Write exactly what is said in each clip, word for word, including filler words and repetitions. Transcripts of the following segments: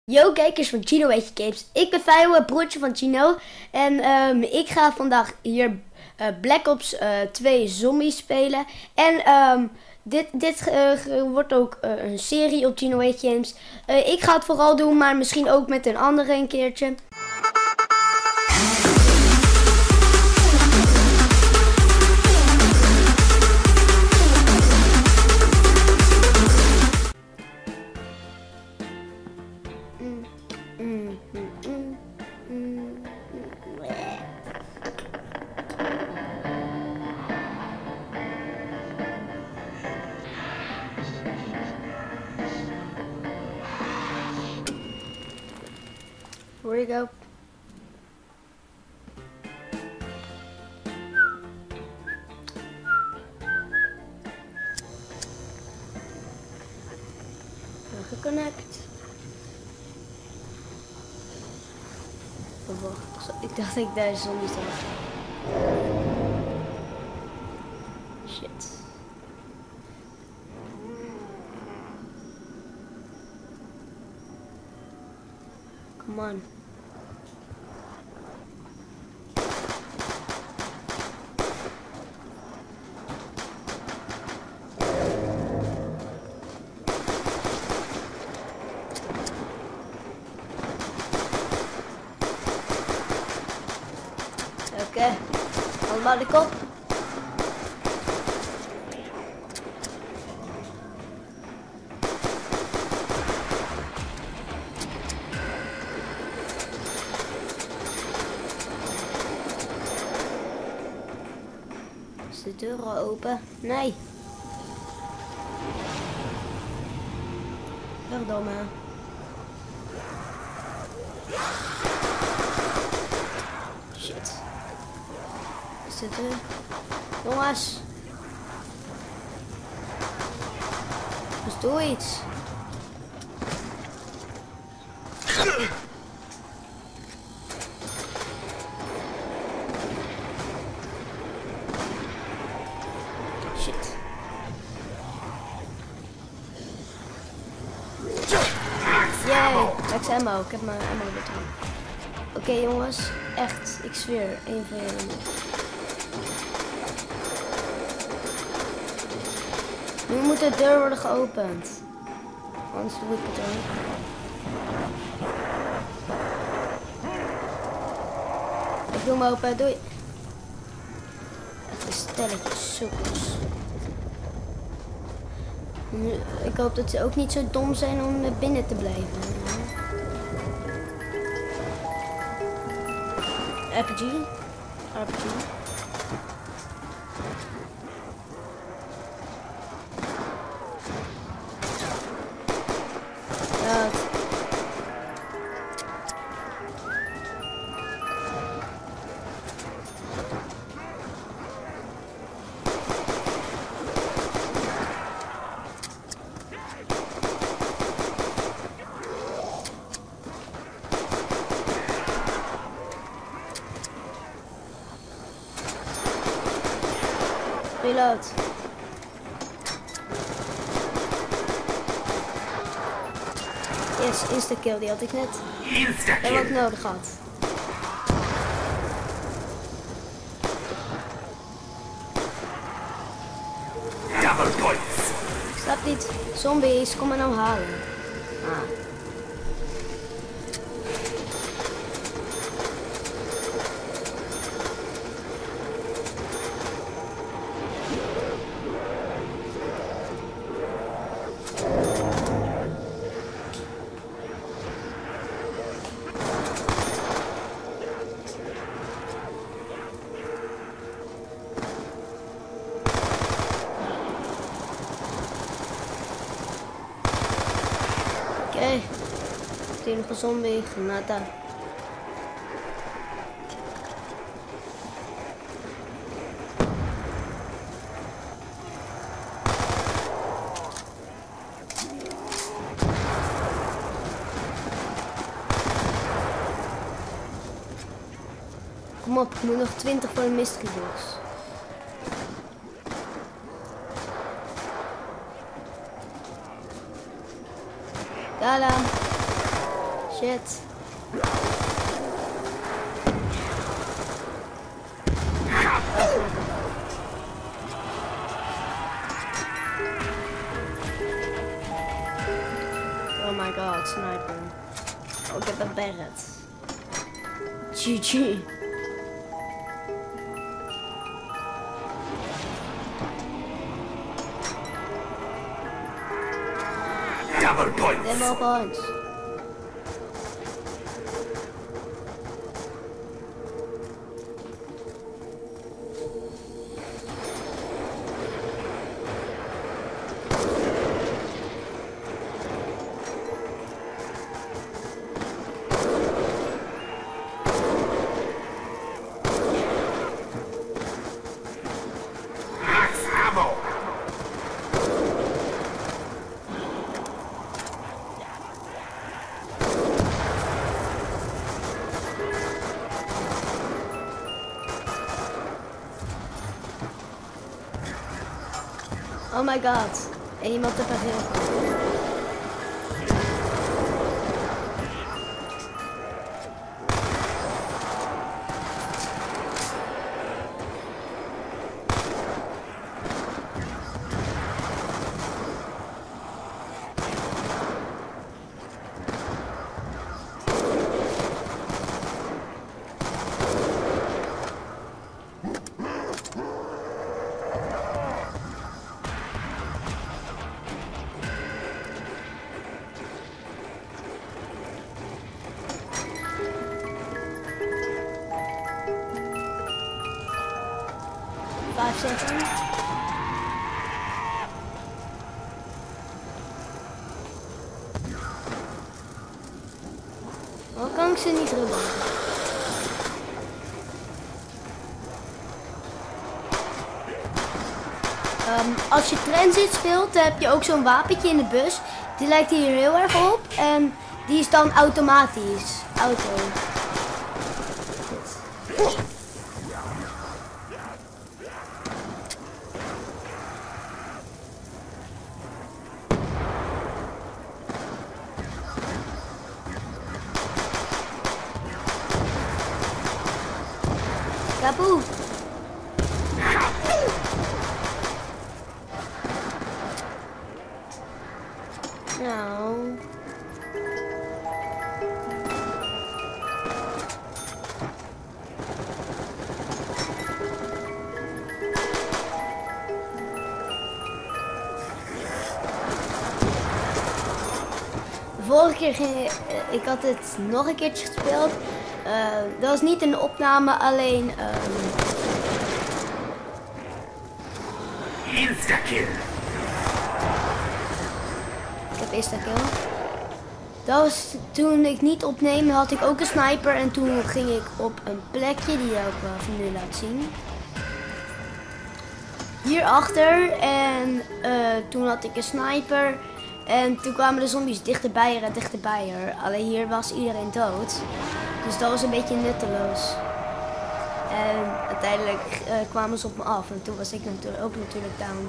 Yo kijkers van Chino Weet Je Games, ik ben Fio, het broertje van Chino. En um, ik ga vandaag hier uh, Black Ops uh, twee Zombies spelen. En um, dit, dit uh, wordt ook uh, een serie op Chino Weet Je Games. Uh, ik ga het vooral doen, maar misschien ook met een andere een keertje. Mm, mm, mm, mm, mm. Where'd he go? Connect. Oh, wacht. Ik dacht dat ik daar zombies had. Shit. Come on. Oké, okay. Allemaal de kop. Is de deur al open? Nee. Verdomme. Shit. Is dit er? Jongens. Dus doe iets. Shit. Yay, max ammo. Ik heb mijn ammo weer terug. Oké okay, jongens, echt, ik zweer, één van jullie. Nu moet de deur worden geopend. Anders doe ik het ook. Ik doe hem open, doei. Echt een stelletje sukkels. Ik hoop dat ze ook niet zo dom zijn om binnen te blijven. R P G? R P G? Ja. Reload. Yes, insta-kill, die had ik net. Dat heb ik nodig gehad. Double points. Ik snap niet. Zombies, kom maar nou halen. Ah. Oké, okay. Hier nog een zombie, granata. Kom op, ik moet nog twintig voor de mystery box. Got him. Shit. Oh my god, sniper. Oh, ik heb een Barrett. G G. Double points. Double points. Max ammo. Oh my god. En iemand te veel. Vijf zeven. Waarom kan ik ze niet roepen? Um, als je Transit speelt, dan heb je ook zo'n wapentje in de bus. Die lijkt hier heel erg op. En die is dan automatisch. Auto. Kapoe. Nou. De vorige keer ging ik, ik had het nog een keertje gespeeld. Uh, dat was niet een opname, alleen. Um... Insta-kill. Ik heb insta-kill. Dat was toen ik niet opneem, had ik ook een sniper en toen ging ik op een plekje die ik ook wel van nu laat zien. Hierachter en uh, toen had ik een sniper en toen kwamen de zombies dichterbij er en dichterbij er. Alleen hier was iedereen dood. Dus dat was een beetje nutteloos. En uiteindelijk uh, kwamen ze op me af en toen was ik natuurlijk ook natuurlijk down.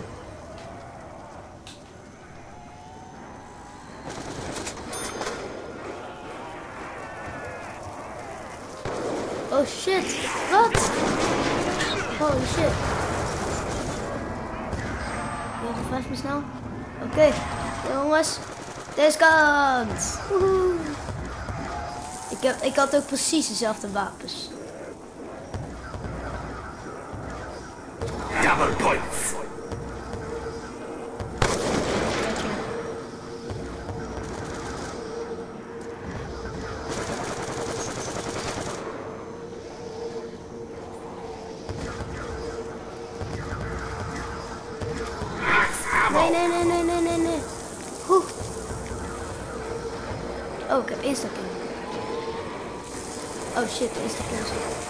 Oh shit, wat? Holy shit. Ja, vijf me snel. Oké, okay. Jongens, deze kant. Woehoe. Ik, heb, ik had ook precies dezelfde wapens. Double points. Nee, nee, nee, nee, nee, nee, nee. Oeh. Oh, ik heb insta-kill. Oh shit, insta-kill.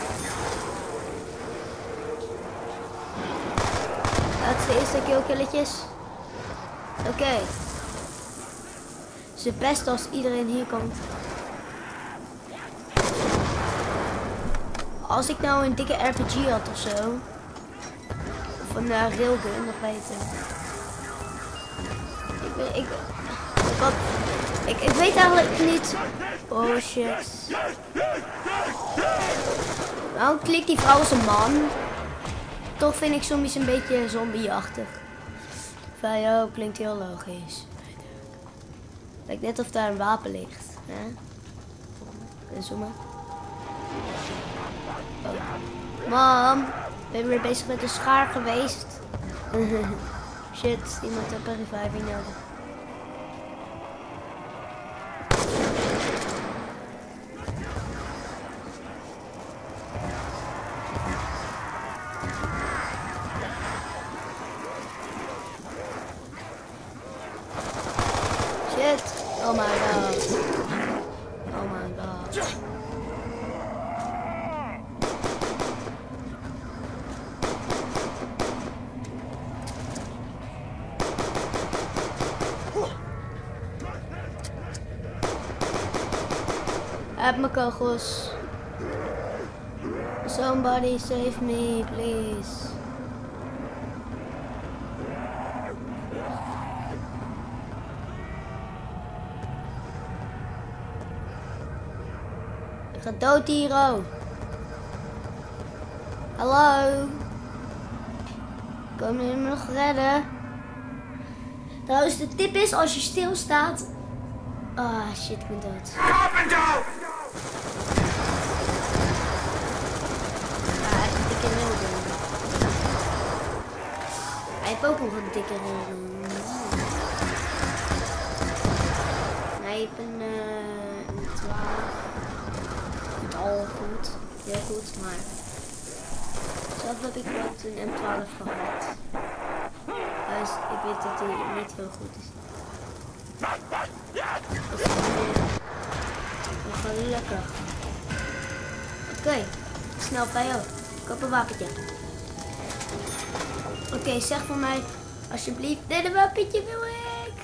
Laatste insta-kill killetjes. Oké. Okay. Het is het beste als iedereen hier komt. Als ik nou een dikke R P G had of zo. Of een uh, railgun, nog beter. Ik, ik, ik, had, ik, ik weet eigenlijk niet Oh shit. Waarom klikt die vrouw als een man? Toch vind ik zombies een beetje zombieachtig. Van joh, klinkt heel logisch. Lijkt net of daar een wapen ligt. Hè? En zoomen. Oh. Mam, ben je weer bezig met de schaar geweest? Shit, iemand heeft een reviving nodig. Shit, oh my god. Oh my god. Heb mijn kogels. Somebody save me, please. Ik ga dood hier, oh. Hallo. Kom je me nog redden? Trouwens, de tip is als je stilstaat. Ah, shit, ik ben dood. Carpenter! Hij heeft ook nog een dikke reden. Hij heeft een, uh, een twaalf. Niet al goed. Heel goed, maar zelf heb ik wat een M twaalf gehad. Dus ik weet dat hij niet heel goed is. Dat is gelukkig. Oké, okay. Snel bij jou. Koop een wapentje. Oké, okay, zeg voor mij alsjeblieft. Dit een wapentje wil ik.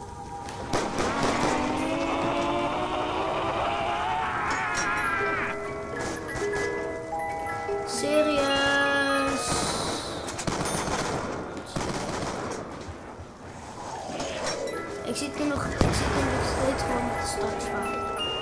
Serieus. Ik zit hier nog, ik zit hier nog steeds gewoon met de startsparen.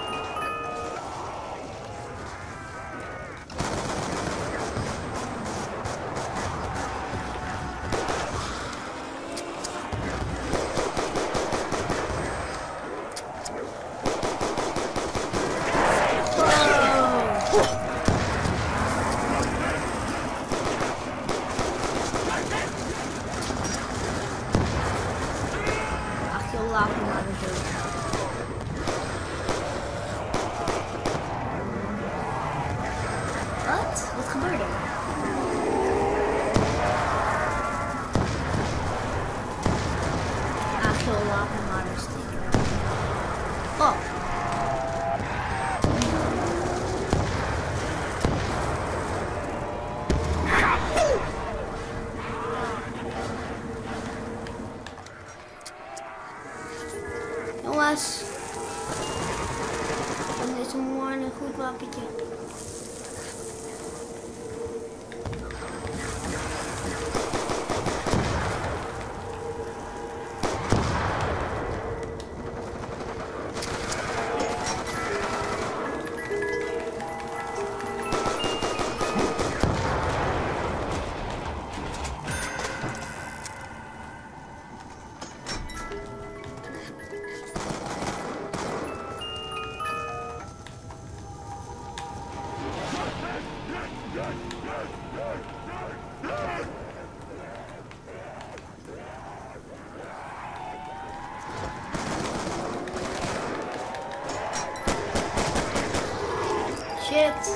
Wat? Wat gebeurde er? Agil, laat me maar steken. Oh. Jongens. Dit is een mooi en goed wapentje. Shit.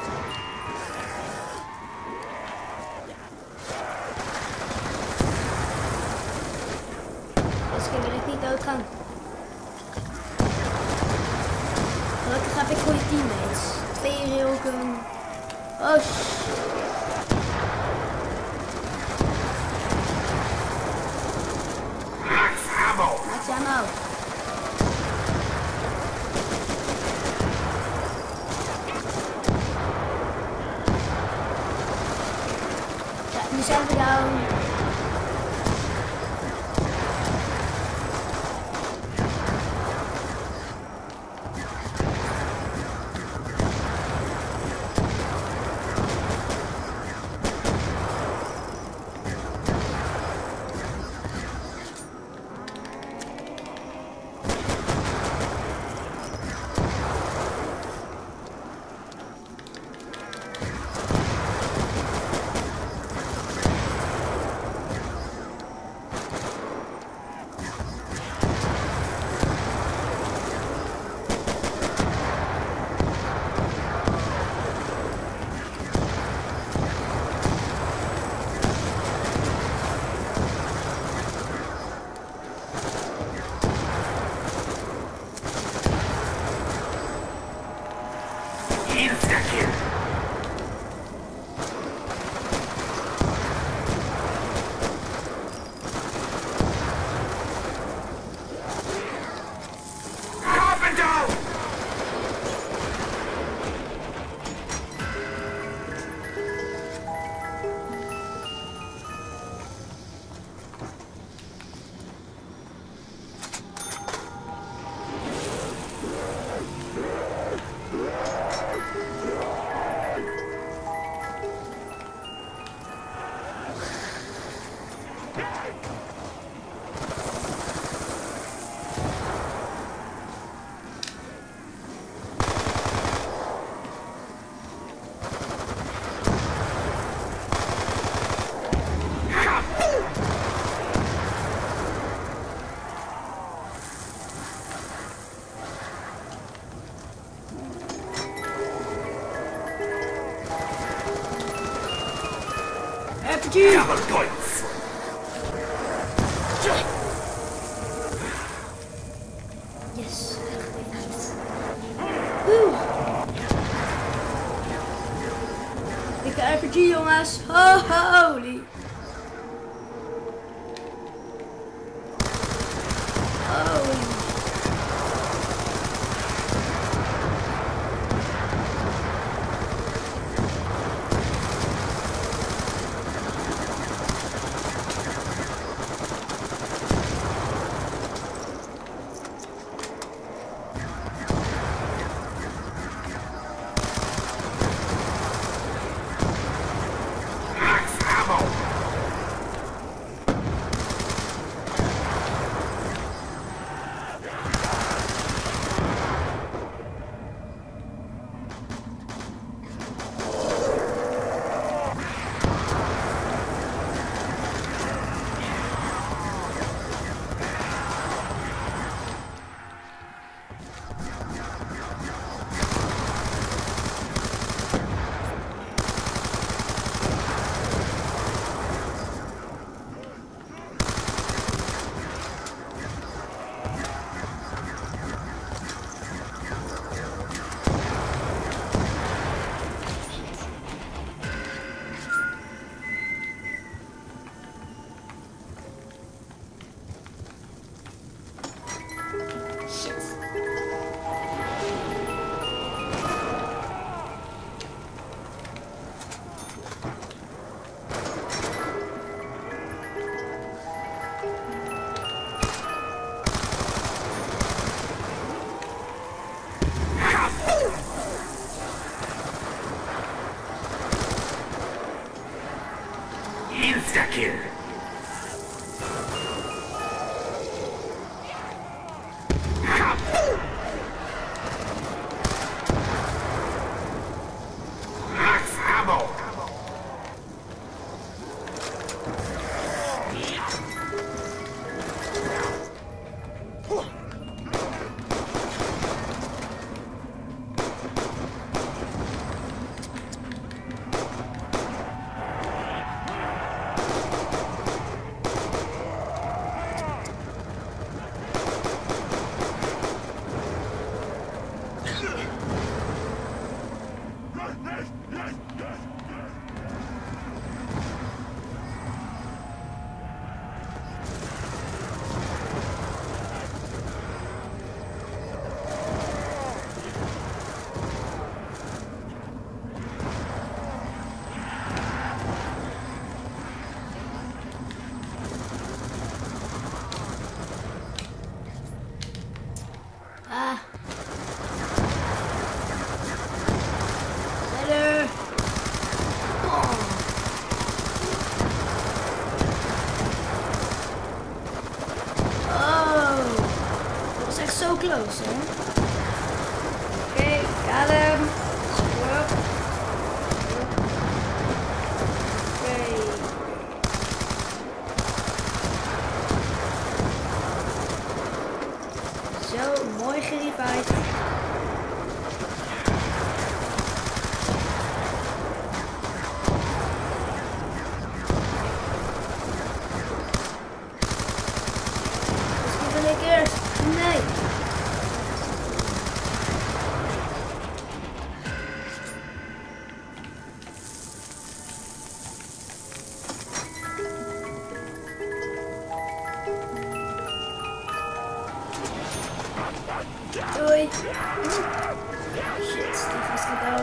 Misschien wil ik niet doodgaan. Gelukkig heb ik goede teammates. Twee railgun. Oh shit. Max ammo! Max ammo. Ja, nu zijn we down. Insta-kill. Carpenter! Double points. Yes. Woe. Dikke R P G jongens. Ho, holy. Holy. Max ammo.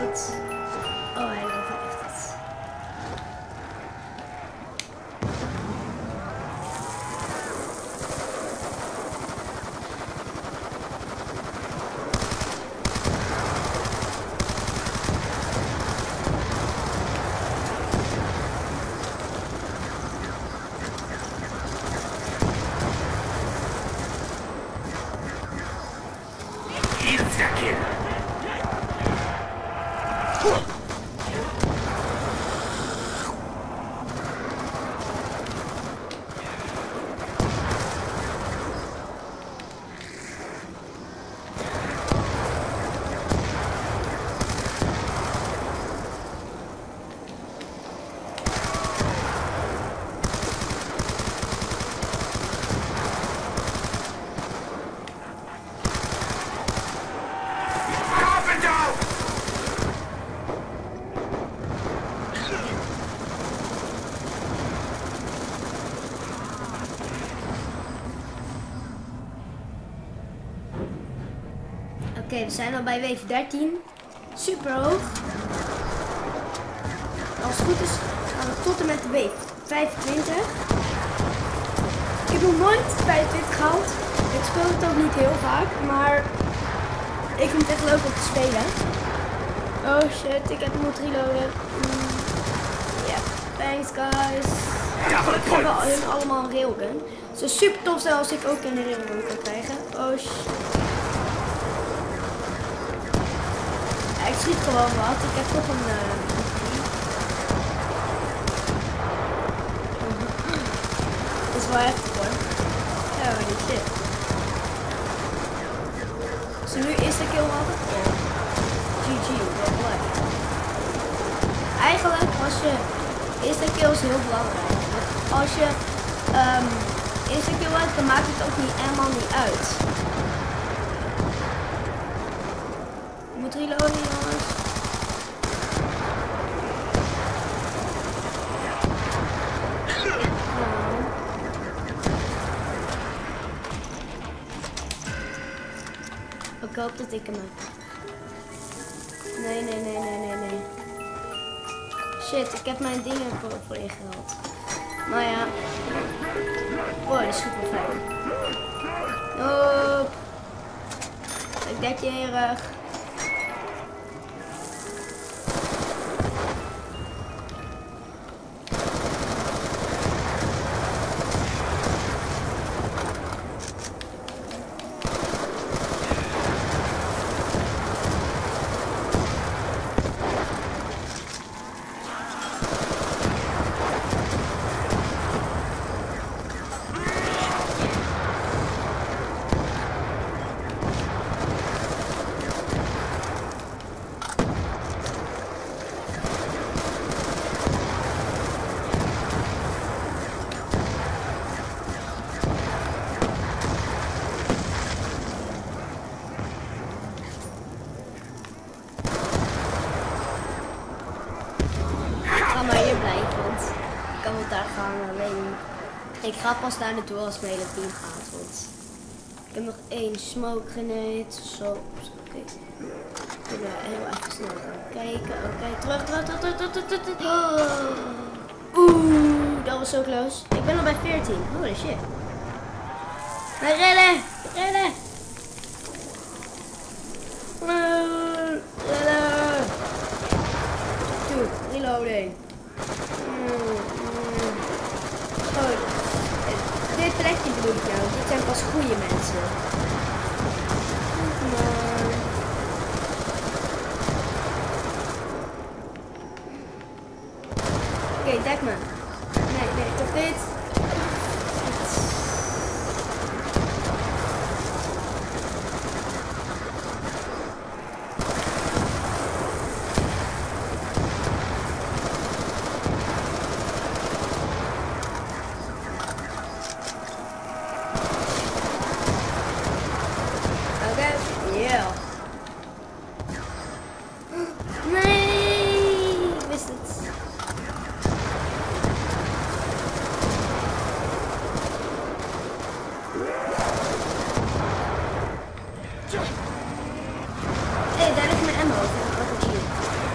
het. Oh, hij overleeft het. Insta-kill. Carbon down! Oké, okay, we zijn al bij wave dertien. Super hoog. Als het goed is gaan we tot en met de wave vijfentwintig. Ik heb nog nooit vijfentwintig gehaald. Ik speel het ook niet heel vaak, maar ik vind het echt leuk om te spelen. Oh shit, ik heb moeten reloaden. Mm. Yeah, thanks guys. Gelukkig hebben we hun allemaal een railgun. Het zou super tof zijn als ik ook een railgun kan krijgen. Oh shit. Ja, ik schiet gewoon wat. Ik heb toch een... Uh... Dat is wel heftig hoor. Oh, die shit. Als ze nu eerste kill hadden. Oh. G G, dead play. Eigenlijk als je... Eerste kill is heel belangrijk. Want als je... Um, eerste kill hebt, dan maakt het ook niet helemaal niet uit. Ik moet reloaden jongens. Ik hoop dat ik hem heb. Nee, nee, nee, nee, nee, nee. Shit, ik heb mijn dingen voor, voor ingehaald. Maar ja. Oh, die schiet wel fijn. Nope. Ik dek je in je rug. Ik ga pas naar de duel als mijn hele team gaat, want ik heb nog één smoke grenade. Zo, oké. Okay. Ik wil heel even snel gaan kijken. Oké, okay. terug, terug, terug, terug, terug, terug, terug. Oh. Oeh, dat was zo close. Ik ben al bij veertien. Holy shit. Nee, rennen, rennen. Rennen. Dude, reloading. Oh, dit plekje bedoel ik nou. Dit zijn pas goede mensen. Maar... Oké, okay, dek me. Nee, nee, toch dit. Hey, daar ligt mijn ammo van een R P G.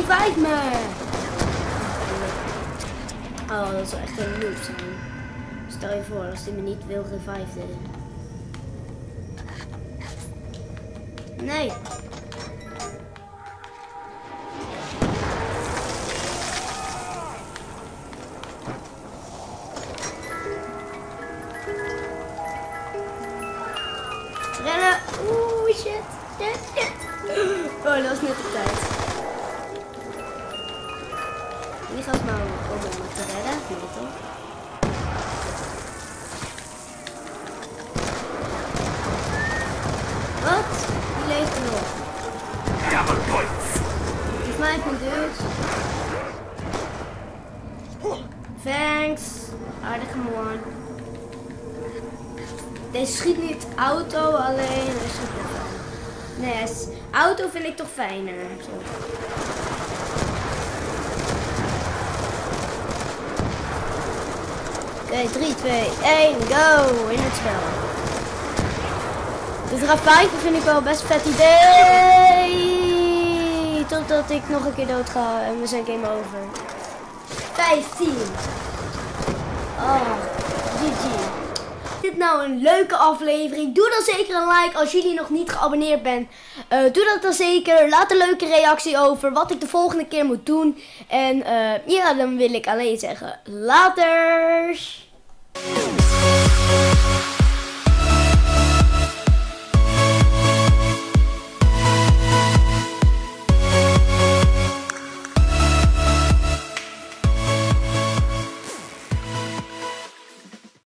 revive me. Oh, dat zou echt een noob zijn. Stel je voor als hij me niet wil reviven. Nee. Rennen. Oeh, shit. Shit, shit. Oh, dat was net op tijd. Die gaat maar komen om me te redden. Nee, toch? Wat? Die leeft er nog. Double points. Volgens mij heeft mijn dude. Thanks. Aardige man. Deze schiet niet auto, alleen hij schiet niet fijn. Nee, hij is, auto vind ik toch fijner. Zo. Oké, okay, drie, twee, één, go! In het spel. Dus reviven vind ik wel best een vet idee. Totdat ik nog een keer dood ga en we zijn game over. vijftien. Oh, G G. Dit nou een leuke aflevering. Doe dan zeker een like als jullie nog niet geabonneerd bent. Uh, doe dat dan zeker. Laat een leuke reactie over wat ik de volgende keer moet doen. En uh, ja, dan wil ik alleen zeggen laters.